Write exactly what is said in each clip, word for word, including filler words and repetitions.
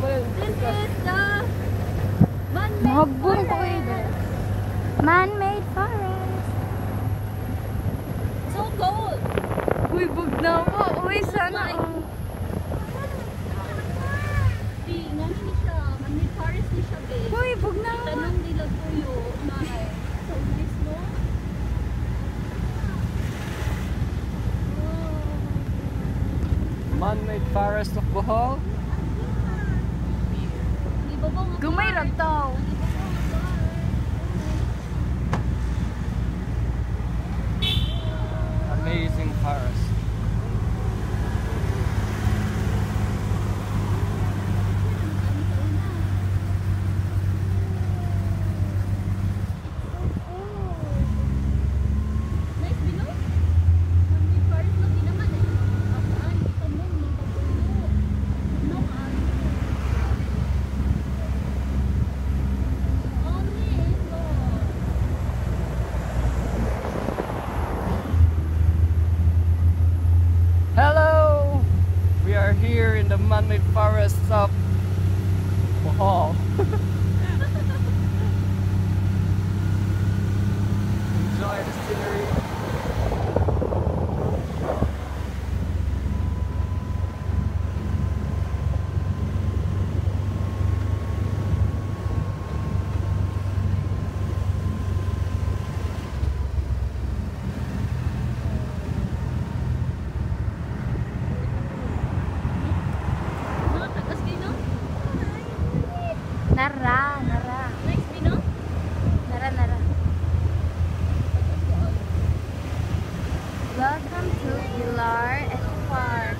This is the man-made Mahabong ko forest. eh. Man-made forest. So cold. Uy, bugnaw po. Uy, sana. Oh. Di, nga ni siya. Man-made forest ni siya, babe. Uy, bugnaw. Tanong nila tuyo. Mahal. So nice, no? Man-made forest of Bohol. Di ba ba nga Gumay bar? ragtaw. Di ba ba nga bar? Amazing forest. Nice, Bino? Man-made forest lang din naman eh. Apaan, kita mo, mga pabulo. No, ah. Only indoor. Hello! We are here in the man-made forest of Bohol. Enjoy the scenery. No, tagas kayo, no? Nara, nara. Nice, Bino? Nara, nara. Welcome to Pilar Eco Park.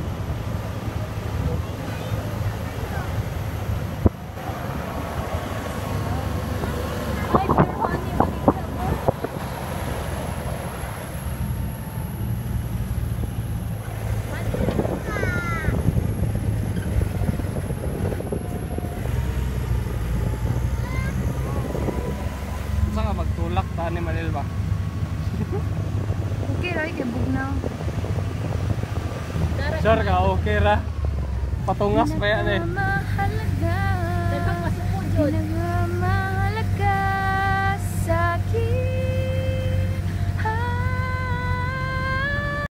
Ay, pure honey, balik ka mo. Saan ka magtulak? Tani Manil ba? Okay, Roy, kay bugnaw. Sure ka? Okay ra? Patungas pa yan eh. Mahalaga. Dapat masukod yun.